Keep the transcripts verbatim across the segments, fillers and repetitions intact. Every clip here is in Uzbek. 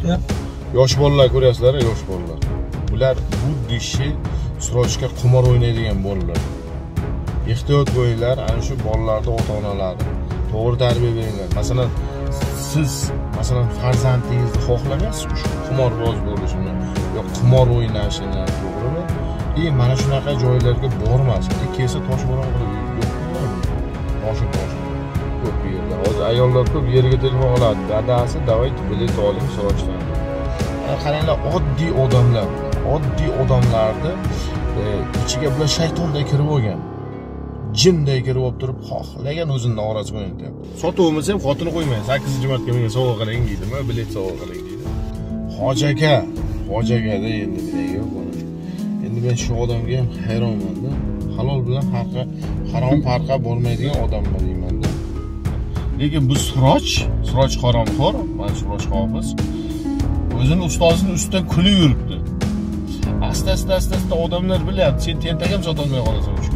Yosh bolalar ko'ryapsizlar, yosh bolalar. Bular xuddi ishi srochka qimor o'ynaydigan bolalar. Ehtiyot bo'linglar, ana shu bolalarning ota-onalari to'g'ri tarbiya beringlar. Masalan, siz masalan farzandingizni xohlamaysiz-ku shu qimorboz bo'lishini yoki qimor o'ynashini, to'g'rimi? E mana shunaqa joylarga bormasin. E kelsa toshbo'ron qilib yo'qmi? Boshi boshi. Ko'p yerda. Hozir ayollar ko'p yerga telefon oladi. Dadasi, "Davayt bilet oling srochdan." Qaranglar, oddiy odamlar, oddiy odamlarni ichiga bular shaytonday kirib olgan. Jinday kirib olib turib, xohlagan o'zini orasiga o'ynayapti. Sotuvimiz ham xotini qo'ymaydi. sakkizinchi martga menga sovg'a qiling deydimi, bilet sovg'a qiling deydi. Hoji aka, hoji akada endi nega buni. Endi men shu odamga ham hayronman-da. Halol bilan farqi, harom farqi bo'lmaydigan odamman deyman-da. Lekin bu sroch, sroch haromxo'r, mana sroch hofiz. O'zini ustozining ustidan kulib yuribdi. Asta-asta asta-asta odamlar bilyapti, sen tentak ham sota olmay qolasan shu.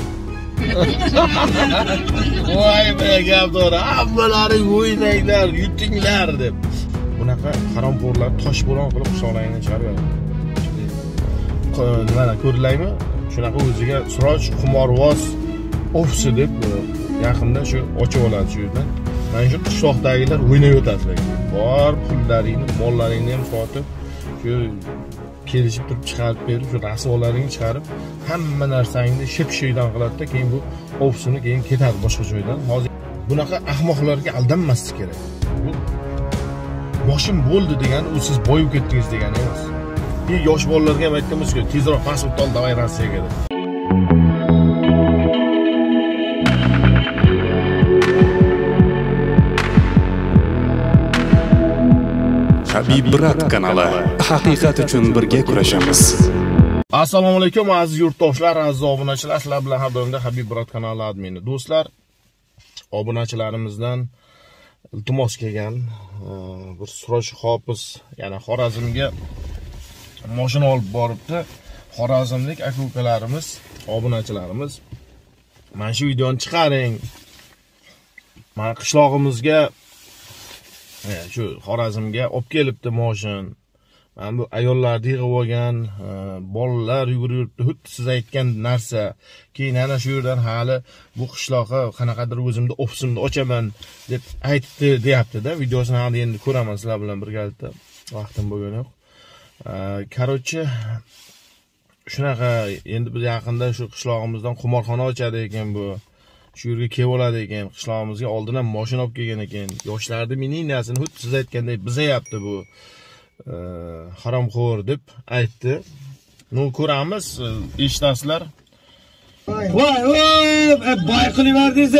Voy be, gap to'g'ri. Hammalaring o'ynanglar, yutinglar deb. Bunaqa haromxo'rlar toshbo'ron qilib qishloqlaringdan chiqarib beradi. Mana ko'rlaymi? Shunaqa o'ziga sroch qimorvoz ofisi deb yaqinda shu ochib oladi shu yerdan. Mana shu qishloqdagilar o'ynab o'tadilar. Bor pullaringni, mollaringni ham sotib, shu kelishib turib chiqarib berib, shu rasvolaringni chiqarib, hamma narsangni ship-shiydan qiladi-da, keyin bu ofisini keyin ketadi boshqa joydan. Hozir bunaqa ahmoqlarga aldanmaslik kerak. Bu boshim bo'ldi degani, u siz boyib ketdingiz degani emas. Bir yosh bolalarga ham aytganmiz ki, tezroq pasport ol, davay Rossiyaga deb. Habib Brat kanali, haqiqat uchun birga kurashamiz. Assalomu alaykum aziz yurtdoshlar, aziz obunachilar, sizlar bilan har doimda Habib Brat kanali admini. Do'stlar, obunachilarimizdan iltimos kelgan bir sroch hofiz, ya'ni Xorazmga mashina olib boribdi. Xorazmlik aka-ukalarimiz, obunachilarimiz, mana shu videoni chiqaring. Mana qishlog'imizga shu Xorazmga olib kelibdi mashina. Mana bu ayollarni yig'ib olgan, bolalar yugurib yuribdi. Xuddi siz aytgan narsa. Keyin ana shu yerdan hali bu qishloqqa qanaqadir o'zimda ofisimni ochaman deb aytdi, deyapti-da. Videosini hali endi ko'raman sizlar bilan birgalikda. Vaqtim bo'lgani yo'q. Короче, shunaqa endi biz yaqinda shu qishlog'imizdan qimorxona ochadi ekan bu. Shu yerga kelib oladi ekan, qishlog'imizga oldin ham mashina olib kelgan ekan. Yoshlarni mininasini xuddi siz aytgandek bizayapti bu. Haromxo'r deb aytdi. Nu ko'ramiz, eshitasizlar. Voy, voy, boy qilib berdingiz.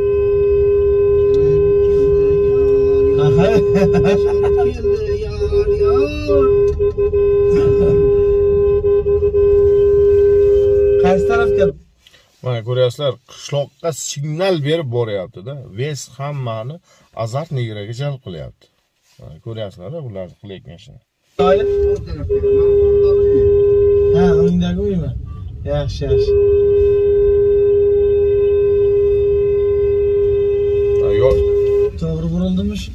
Qaysi tarafga? Mana ko'ryapsizlar, qishloqqa signal berib boryapti-da. Ves hammani azartni yuraga jalb qilyapti. Mana ko'ryapsizlar, ular qilayotgan ishini. Ha, o'yindagi uymi? Yaxshi, yaxshi. Yo'q. To'g'ri burildimi shu?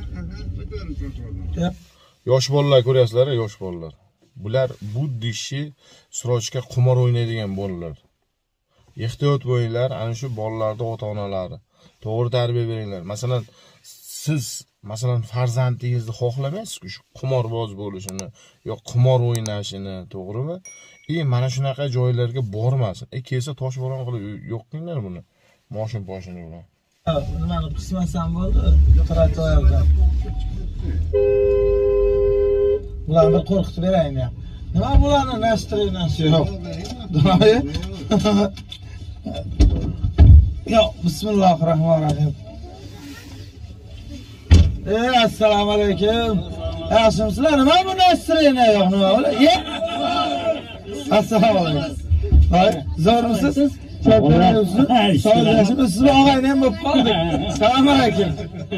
Yosh bolalar ko'ryapsizlar, yosh bolalar. Bular xuddi ishi srochka qimor o'ynaydigan bolalar. Ehtiyot bo'linglar, ana shu bolalarning ota-onalari to'g'ri tarbiya beringlar. Masalan, siz masalan farzandingizni xohlamaysiz-ku shu qimorboz bo'lishini yoki qimor o'ynashini, to'g'rimi? E mana shunaqa joylarga bormasin. E kelsa toshbo'ron qilib yo'qinglar buni. Moshin boshini bilan. Nimani qismasam bo'ldi? Trotuarda. Bularni qo'rqitib beraymi? Nima bularni nastroyenasi yo'q? Do'y. Yo, bismillahirrohmanirrohim. Ey, assalomu alaykum. Yaxshimisiz? Nima bu nastroyena yo'q, nima bo'la? Ye. Assalomu alaykum. Voy, zo'rmisiz? Cho'plarsiz? Sog'lashimiz, siz og'ayni ham bo'lib qoldik. Assalomu alaykum.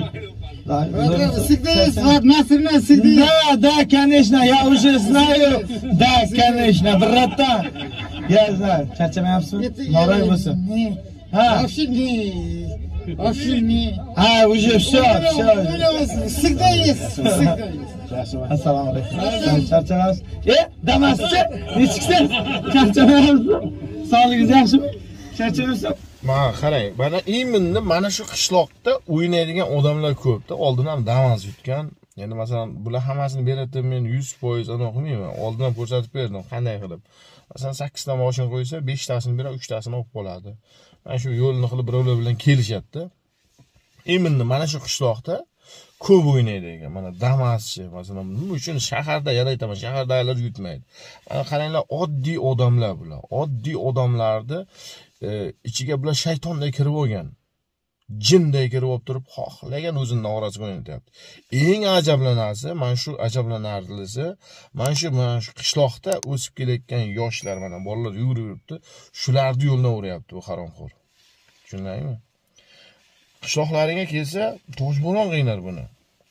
Всегда сват насрина сиди. Да, да, конечно, я уже знаю. Да, конечно, братан. Я знаю. Charchamayapsizmi? Noray bo'lsin. Ha, вообще не. Oshini. Ha, уже все, все. Issiqda yeysiz, issiqda. Assalomu alaykum. Charchamaysiz? E, damaschi, nechiksan? Charchamayapsiz? Sog'ligingiz yaxshimi? Charchamayapsiz? Mana qarang, mana iminni mana shu qishloqda o'ynaydigan odamlar ko'pda. Oldin ham Damas yutgan. Endi masalan, bular hammasini beradi, men yuz foiz aniqlayman. Oldindan ko'rsatib berdim, qanday qilib. Masalan, sakkiz ta mashina qo'ysa, besh tasini berib, uch tasini olib qoladi. Mana shu yo'lni qilib birovlar bilan kelishadi. Iminni mana shu qishloqda ko'p o'ynaydi ekan. Mana Damaschi, masalan, nima uchun shaharda yana aytaman, shahardagilar yutmaydi. Mana qaranglar, oddiy odamlar bular. Oddiy odamlarni e, ichiga bular shaytonday kirib olgan. Jinday kirib olib turib, xohlagan o'zini orasiga o'ynatyapti. Eng ajablanarsi, mana shu ajablanarlisi, mana shu mana shu qishloqda o'sib kelayotgan yoshlar, mana bolalar yurib yuribdi, shularni yo'ldan o'rayapti bu haromxo'r. Tushundingmi? Qishloqlariga kelsa, toshbo'ron qiynar buni.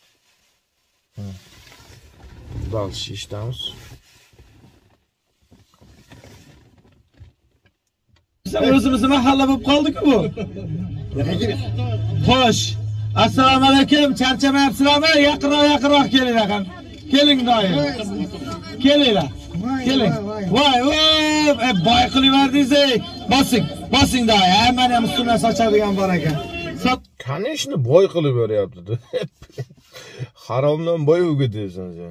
Dals eshitamiz. O'zimizni mahalla bo'lib qoldik-ku bu. Xo'sh. Assalomu alaykum. Charchamayapsizlarmi? Yaqinroq, yaqinroq keling aqam. Keling doim. Kelinglar. Keling. Voy, voy, boy qilib yubordingiz-ey. Bosing, bosing doim. Hammani ham ustimdan sochadigan bor ekan. Qani ishni boy qilib beryapti. Haromdan boy o'g'idesiz sen.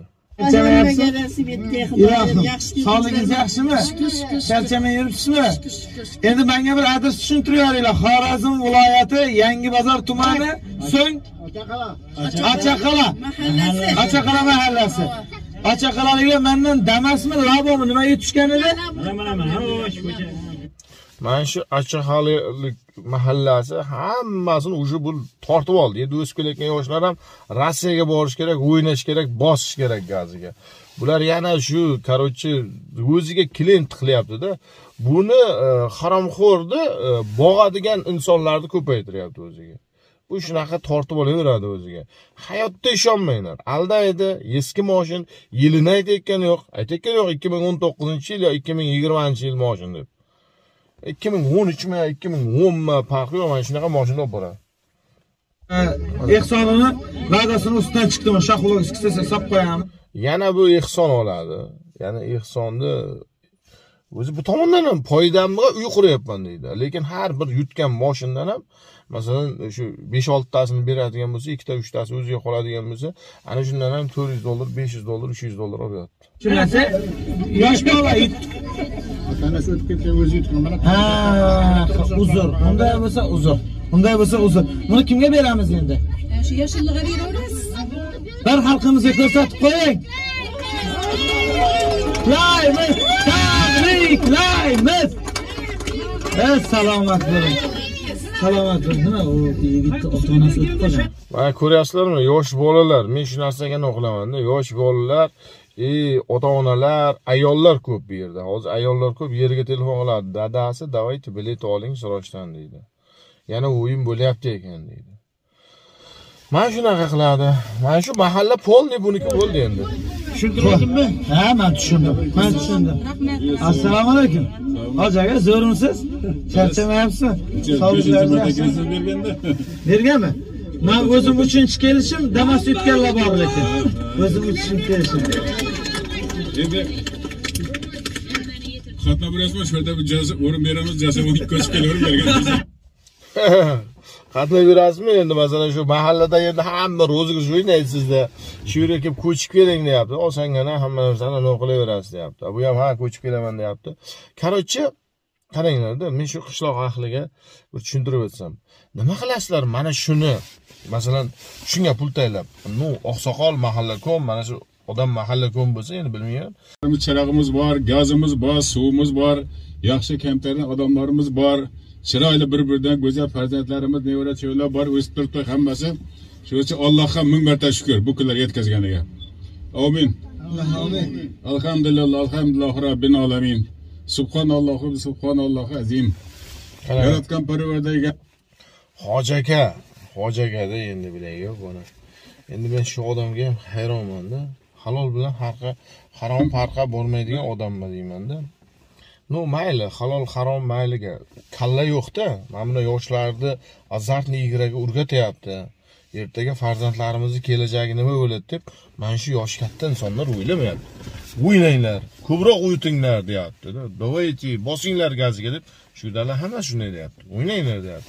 Sog'ligingiz yaxshimi? Charchamay yuribsizmi? Endi menga bir adres tushuntirib yuboringlar. Xorazm viloyati Yangibozor tumani, so'ng Achaqala mahallasi. Achaqala mahallasi. Achaqalaliklar mendan Damasmi, Labomi nimaga tushgan edi? Mana mana, xo'sh, ko'cha. Mana shu Achaqalalik mahallasi hammasini o'sha bu tortib oldi. Endi o'sib kelayotgan yoshlar ham Rossiyaga borish kerak, o'ynash kerak, bosish kerak gaziga. Bular yana shu, qarochi, o'ziga klient qilyapti-da. Buni haromxo'rni bo'g'adigan insonlarni ko'paytiryapti o'ziga. Bu shunaqa tortib olaveradi o'ziga. Hayotda ishonmanglar. Aldaydi, eski mashin, yilini aytayotgani yo'q. Aytayotgani yo'q ikki ming o'n to'qqizinchi yil yo ikki ming yigirmanchi yil mashin deb. ikki ming o'n uch mi, ikki ming o'n mi farqi yo'q, mana shunaqa mashina olib boradi. Ehsonini va'dasini ustidan chiqdimi, shaxloq iskisa sap qo'yamiz. Yana bu ehson oladi. Yana ehsonni o'zi bu tomondan ham foydamga uy quryapman deydi. Lekin har bir yutgan mashindan ham masalan shu besh olti tasini beradigan bo'lsa, ikkita uch tasi o'ziga qoladigan bo'lsa, ana shundan ham to'rt yuz dollar, besh yuz dollar, uch yuz dollar olyapti. Tushunasiz? Yosh bola Tanasi o'tib ketgan o'zi yutgan mana. Ha, uzr. Unday bo'lsa uzr. Unday bo'lsa uzr. Buni kimga beramiz endi? Shu yoshligiga beraverasiz. Bir xalqimizga ko'rsatib qo'ying. Laymiz, tabriklaymiz. Ey salomat bo'ling. Salomat bo'ling. Nima u yigitni ota-onasi o'tib qolgan? Mana ko'ryapsizlarmi? Yosh bolalar, men shu narsaga o'qilaman-da. Yosh bolalar, e, ota-onalar, ayollar ko'p bu yerda. Hozir ayollar ko'p yerga telefon qiladi. Dadasi, "Davayt bilet oling Sirojdan" deydi. Yana o'yin bo'lyapti ekan deydi. Mana shunaqa qiladi. Mana shu mahalla polni buniki bo'ldi endi. Tushuntirdingmi? Ha, men tushundim. Men tushundim. Assalomu alaykum. Hoji aka, zo'rmisiz? Charchamayapsizmi? Sog'ligingiz yaxshimi? berganda. Berganmi? Men o'zim uchinchi kelishim Damas yutganlar bor lekin. O'zim uchinchi kelishim. Endi xatna birazmi shu yerda bir jazo o'rin beramiz, jasavon ko'chib kelaverib berganmiz. Qatnay berasizmi endi masalan shu mahallada endi hamma ro'ziga o'ynaydi sizda. Shu yerga kelib ko'chib keling deyapti. Osongina hamma narsani aniq qilaverasiz deyapti. Bu ham ha ko'chib kelaman deyapti. Qarochi, qaranglar-da, men shu qishloq ahliga bir tushuntirib o'tsam. Nima qilasizlar mana shuni? Masalan, shunga pul tayinlab, "Nu, oqsoqol mahalla ko'm, mana shu odam mahalla ko'm bo'lsa, endi bilmayman. Chirog'imiz bor, gazimiz bor, suvimiz bor, yaxshi kamtarli odamlarimiz bor. Chiroyli bir-biridan go'zal farzandlarimiz, nevara cho'ylar bor, o'sib turibdi hammasi. Shuning uchun Allohga ming marta shukr bu kunlar yetkazganiga. Amin. Amin. Alhamdulillah, alhamdulillah robbil alamin. Subhanallohu, subhanallohu azim. Yaratgan Parvardigor. Hoji aka, Hoji akada endi bilay yo'q buni. Endi men shu odamga ham hayronman-da. Halol bilan harqa, harom farqa bo'lmaydigan odamman deyman-da. No, mayli, halol harom mayliga. Kalla yo'q-da. Mana buni yoshlarni azartni igraga o'rgatyapti. Ertaga farzandlarimizni kelajagi nima bo'ladi deb, mana shu yosh katta insonlar o'ylamayapti. O'ynanglar, ko'proq o'ytinglar deyapti-da. Davaychi, bosinglar gaziga deb, shudalar hamma shunday deyapti. O'ynanglar deyapti.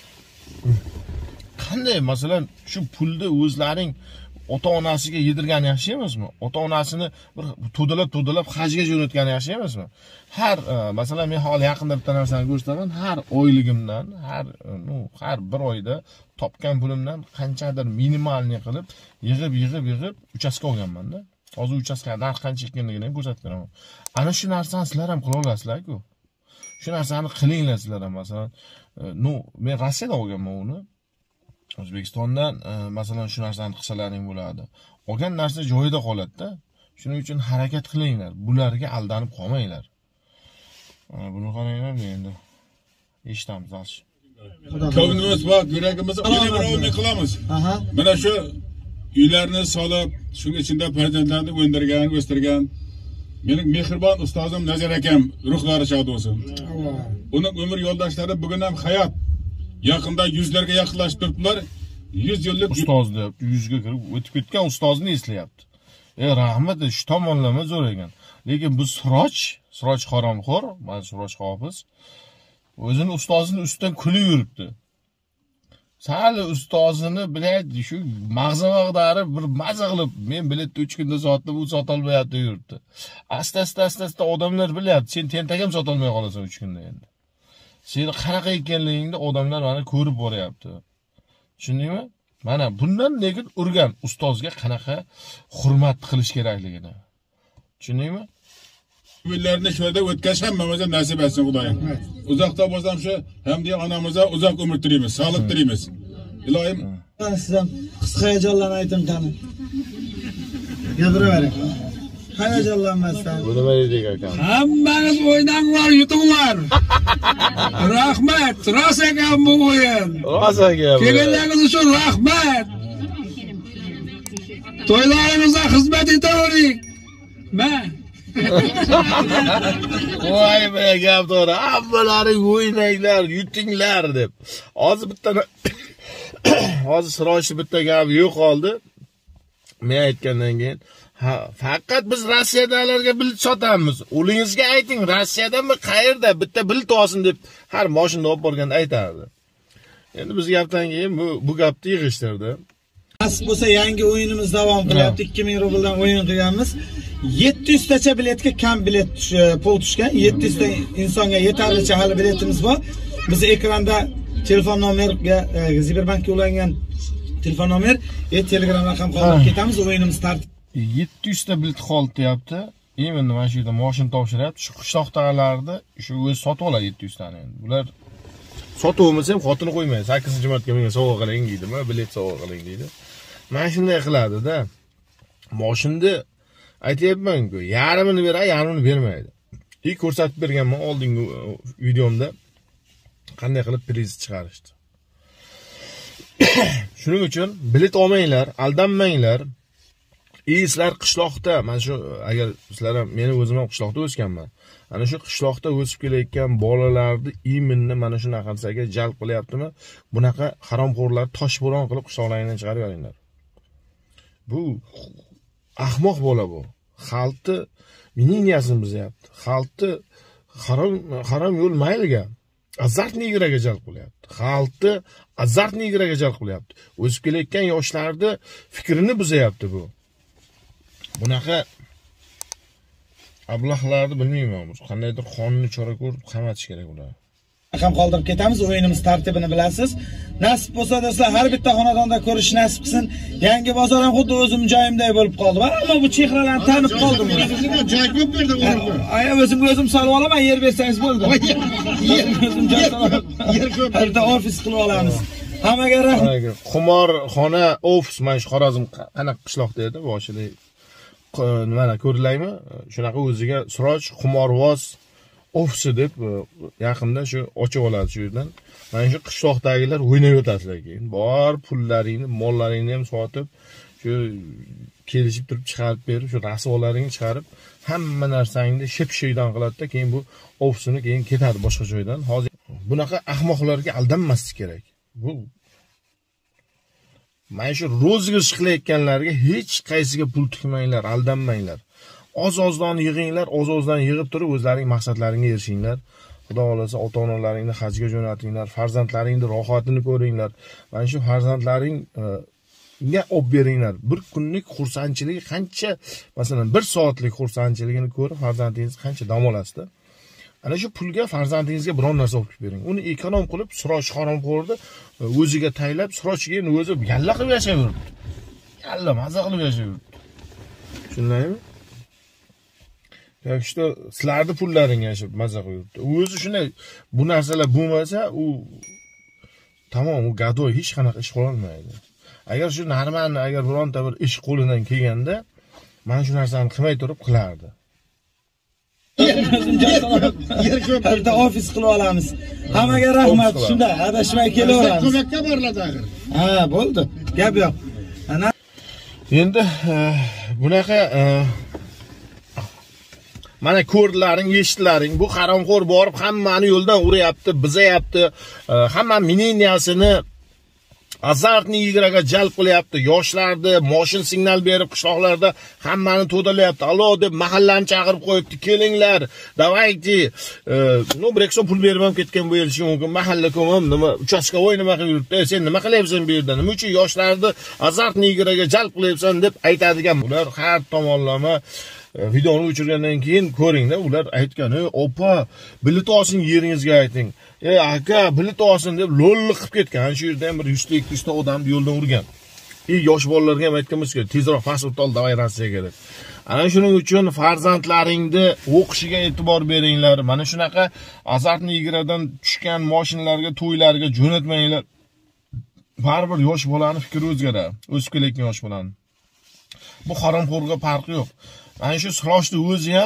Qanday, masalan, shu pulni o'zlaring ota-onasiga yedirgan yaxshi emasmi? Ota-onasini bir to'dalab-to'dalab hajga jo'natgan yaxshi emasmi? Har, masalan, men hali yaqinda bitta narsani ko'rsataman, har oyligimdan, har, no, har bir oyda topgan pulimdan qanchadir minimalni qilib, yig'ib, yig'ib, yig'ib uchastka olganman-da. Hozir uchastka narx qancha ekanligini ham ko'rsatib beraman. Ana shu narsani sizlar ham qila olasizlar-ku. Shu narsani qilinglar sizlar ham, masalan, no, men Rossiyada olganman uni. O'zbekistondan masalan shu narsani qilsalaring bo'ladi. Olgan narsa joyida qoladi-da. Shuning uchun harakat qilinglar. Bularga aldanib qolmanglar. Buni qaranglar endi. Eshitamiz yaxshi. Ko'nglimiz bor, yuragimiz o'ylayverib qilamiz. Aha. Mana shu uylarni solib, shuning ichida farzandlarni o'ndirgan, o'stirgan mening mehribon ustozim Nazar akam ruhlari shod bo'lsin. Uning umr yo'ldoshlari bugun ham hayot. Yaqinda yuzlarga yaqinlashib turibdilar. yuz yillik ustoz deb yuzga kirib o'tib ketgan ustozni eslayapti. E rahmat, shu tomonlama zo'r ekan. Lekin bu Siroj, Siroj haromxo'r, mana Siroj hofiz o'zini ustozini ustidan kulib yuribdi. Sal ustozini biladi, shu mag'za mag'dari bir maza qilib, men biletni uch kunda sotdim, u sota olmayapti yuribdi. Asta-asta asta-asta odamlar bilyapti, sen tentak ham sota olmay qolasan uch kunda endi. Seni qanaqa ekanligingni odamlar mana ko'rib boryapti. Tushundingmi? Mana bundan lekin urgan ustozga qanaqa hurmat qilish kerakligini. Tushundingmi? Uylarni sho'da o'tkazish hammamizga nasib etsin Xudoyim. Uzoqda bo'lsam shu hamda onamizga uzoq umr tilaymiz, sog'lik tilaymiz. Ilohim, siz ham qisqa hayajonlarni ayting qani. Gapiravering. Hayajonlanmasdan. Bu nima deydi akam? Hammangiz o'ynanglar, yutinglar. Rahmat, rost ekan bu o'yin. Rost ekan. Kelganlaringiz uchun rahmat. To'ylaringizga xizmat etavering. Men Voy be, gap to'g'ri. Hammalaring o'ynanglar, yutinglar deb. Hozir bitta hozir Sirojni bitta gapi yo'q qoldi. Men aytgandan keyin, ha, faqat biz Rossiyadalarga bilet sotamiz. O'lingizga ayting, Rossiyadami, qayerda bitta bilet olsin deb har mashinada olib borganda aytardi. Endi biz gapdan keyin bu bu gapni yig'ishtirdi. Nasib bo'lsa yangi o'yinimiz davom qilyapti. ikki ming rubldan o'yin qilganmiz. yetti yuz tacha biletga kam bilet pul tushgan. yetti yuz ta insonga yetarlicha hali biletimiz bor. Biz ekranda telefon nomeriga, Ziberbankka ulangan telefon nomer, e Telegram raqam qoldirib ketamiz. O'yinimiz tartib. yetti yuz ta bilet qoldi deyapti. Endi mana shu yerda mashina topshiryapti. Shu qishloqdagilarni shu o'zi sotib oladi yetti yuz tani endi. Bular sotib olmasa ham xotini qo'ymaydi. sakkizinchi martga menga sovg'a qiling deydimi, bilet sovg'a qiling deydi. Mana shunday qiladi-da. Mashinani aytayapman-ku, yarmini beradi, yarmini bermaydi. İlk ko'rsatib berganman oldingi videomda qanday qilib priz chiqarishdi. Shuning uchun bilet olmanglar, aldanmanglar. E sizlar qishloqda, mana shu agar sizlar ham meni o'zim ham qishloqda o'sganman. Ana shu qishloqda o'sib kelayotgan bolalarni iminni mana shu narsaga jalb qilyaptimi? Bunaqa haromxo'rlar toshbo'ron qilib qishloqlaringdan chiqarib yuboringlar. Bu ahmoq bola bu. Xalqni miniyasini buzyapti. Xalqni harom harom yo'l mayliga azartni igraga jalb qilyapti. Xalqni azartni igraga jalb qilyapti. O'sib kelayotgan yoshlarni fikrini buzyapti bu. Bunaqa ablahlarni bilmayman, qandaydir qonunni chora ko'rib qamatish kerak ular. Raqam qoldirib ketamiz, o'yinimiz tartibini bilasiz. Nasib bo'lsa do'stlar, har bitta xonadonda ko'rish nasib qilsin. Yangi bozor ham xuddi o'zim joyimday bo'lib qoldi. Ammo bu chehralarni tanib qoldim. Joy ko'p berdi o'rni. Ay, o'zim o'zim solib olaman, yer bersangiz bo'ldi. Yer o'zim joy solib. Yer ko'p. Bitta ofis qilib olamiz. Hammaga rahmat. Qimorxona ofis, mana shu Xorazm qanaqa qishloqda edi, boshida mana ko'rilaymi? Shunaqa o'ziga Siroj qimorvoz ofisi deb yaqinda shu ochib oladi shu yerdan. Mana shu qishloqdagilar o'ynab o'tasizlar keyin. Bor pullaringni, mollaringni ham sotib, shu kelishib turib chiqarib berib, shu rasvolaringni chiqarib, hamma narsangni ship-shiydan qiladi-da, keyin bu ofisini keyin ketadi boshqa joydan. Hozir bunaqa ahmoqlarga aldanmaslik kerak. Bu mana shu rozg'ish qilayotganlarga hech qaysiga pul tikmanglar, aldanmanglar. Oz-ozdan yig'inglar, oz-ozdan yig'ib turib o'zlaring maqsadlaringga erishinglar. Xudo xolasa ota-onalaringni hajga jo'natinglar, farzandlaringni rohatini ko'ringlar. Mana shu farzandlaring ga olib beringlar. Bir kunlik xursandchilik qancha, masalan, bir soatlik xursandchiligini ko'rib farzandingiz qancha dam olasizda. Ana shu pulga farzandingizga biron narsa olib bering. Uni ekonom qilib, Siroj Xoromxo'rni o'ziga taylab, Sirojga o'zi yalla qilib yashayveribdi. Yalla maza qilib yashayveribdi. Tushundingmi? Yo'q, işte sizlarning pullaring yashab maza qilibdi. O'zi shunday bu narsalar bo'lmasa, u tamom, u gadoy hech qanaqa ish qila olmaydi. Agar shu narmanni agar bironta bir ish qo'lidan kelganda, mana shu narsani qilmay turib qilardi. Yerda ofis qilib olamiz. Hammaga rahmat. Shunda adashmay kelaveramiz. Ko'makka boriladi axir. Ha, bo'ldi. Gap yo'q. Ana endi bunaqa mana ko'rdilaring, eshitdilaring, bu haromxo'r borib hammani yo'ldan uryapti, bizayapti, hamma miniyasini azartni igraga jalb qilyapti, yoshlarni moshin signal berib qishloqlarda hammani to'dalayapti. Allo deb mahallani chaqirib qo'yibdi, kelinglar, davayki, no bir ekson pul berib ham ketgan bo'lishi mumkin. Mahalla ko'mim nima uchastkovoy nima qilib yuribdi? Sen nima qilyapsan bu yerda? Nima uchun yoshlarni azartni igraga jalb qilyapsan deb aytadigan. Ular har tomonlama videoni o'chirgandan keyin ko'ringlar, ular aytgan, "Ey opa, bilet olsin yeringizga ayting. Ey aka, bilet olsin" deb lo'lli qilib ketgan. Shu yerda ham bir yuz ta ikki yuz ta odamni yo'ldan urgan. Ey yosh bolalarga ham aytganmiz kerak, tezroq pasport ol, davay Rossiyaga deb. Ana shuning uchun farzandlaringni o'qishiga e'tibor beringlar. Mana shunaqa azartni igradan tushgan mashinalarga, to'ylarga jo'natmanglar. Baribir yosh bolani fikri o'zgaradi. O'sib kelayotgan yosh bolani. Bu haromxo'rga farqi yo'q. Mana shu Sirojni o'zi ham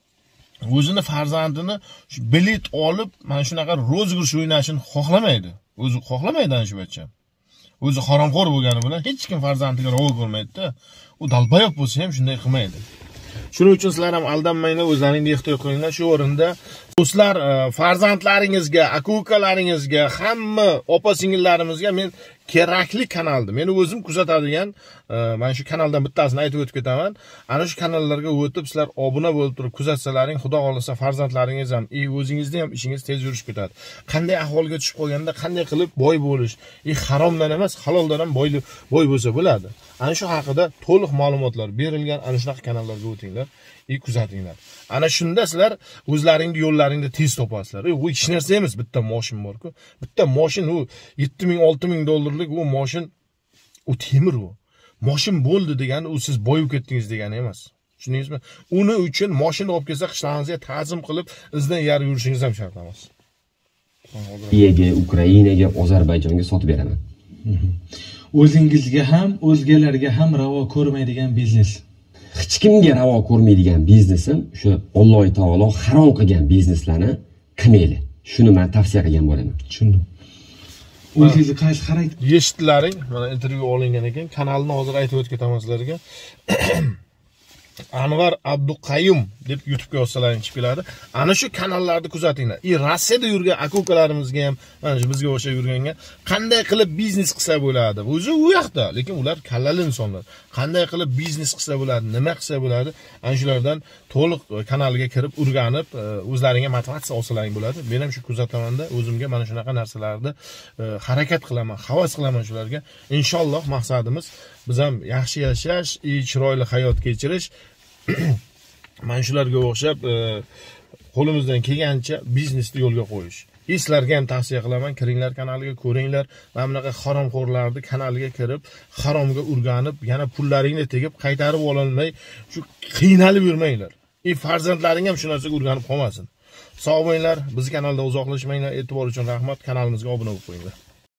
o'zini farzandini bilet olib, mana shunaqa rozg'ish o'ynashini xohlamaydi. O'zi xohlamaydi ana shu bachcha. O'zi haromxo'r bo'lgani bilan hech kim farzandiga ravo ko'rmaydi-da. U dalbayoq bo'lsa ham shunday qilmaydi. Shuning uchun sizlar ham aldanmanglar, o'zlaringizni ehtiyot qilinglar. Shu o'rinda do'stlar, farzandlaringizga, aka-ukalaringizga, hamma opa-singillarimizga men kerakli kanalni, meni o'zim kuzatadigan, mana shu kanaldan bittasini aytib o'tib ketaman. Ana shu kanallarga o'tib sizlar obuna bo'lib turib kuzatsalaring, Xudo xolasa farzandlaringiz ham, ey o'zingizni ham ishingiz tez yurishib ketadi. Qanday ahvolga tushib qolganda qanday qilib boy bo'lish, ey haromdan emas, haloldan ham boy boy bo'lsa bo'ladi. Ana shu haqida to'liq ma'lumotlar berilgan ana shunaqa kanallarga o'tinglar, ey kuzatinglar. Ana shunda sizlar o'zlaringiz yo'llaringni tez topasizlar. U hech narsa emas, bitta mashin bor-ku. Bitta mashin u yetti ming olti ming dollarlik u mashin, u temir u. Mashin bo'ldi degani u siz boyib ketdingiz degani emas. Tushundingizmi? Uni uchun mashin olib kelsa qishlog'ingizga ta'zim qilib izdan yari yurishingiz ham shart emas. Rossiyaga, Ukrainaga, Ozarbayjonga sotib beraman. O'zingizga ham, o'zgalarga ham ravo ko'rmaydigan biznes. Hech kimga ravo ko'rmaydigan biznesim shu Alloh taolo harom qilgan bizneslarni qilmayli. Shuni men tavsiya qilgan bo'laman. Tushundim. O'zingizni qaysi xarakter? Eshitdilaring, mana intervyu olingan ekan, kanalni hozir aytib o'tib ketaman sizlarga. Anvar Abduqayyum deb YouTube'ga yozsalaring chiqib keladi. Ana shu kanallarni kuzatinglar. I Rossiyada yurgan aka-ukalarimizga ham, mana shu bizga o'xshab yurganga qanday qilib biznes qilsa bo'ladi? O'zi u yoqda, lekin ular kallali insonlar. Qanday qilib biznes qilsa bo'ladi, nima qilsa bo'ladi? Ana shulardan to'liq kanalga kirib, o'rganib, o'zlaringga motivatsiya olsalaring bo'ladi. Men ham shu kuzatamanda o'zimga mana shunaqa narsalarni harakat qilaman, havas qilaman shularga. Inshaalloh maqsadimiz biz ham yaxshi yashash, chiroyli hayot kechirish. Mana shularga o'xshab qo'limizdan kelgancha biznesni yo'lga qo'yish. Sizlarga ham tavsiya qilaman, kiringlar kanaliga, ko'ringlar. Mana bunaqa haromxo'rlarni kanaliga kirib, haromga urganib, yana pullaringni tegib qaytarib ololmay, shu qiynalib yurmanglar. Ey farzandlaring ham shu narsaga urganib qolmasin. Sog' bo'linglar, biz kanalda uzoqlashmanglar. E'tibor uchun rahmat. Kanalimizga obuna bo'lib qo'yinglar.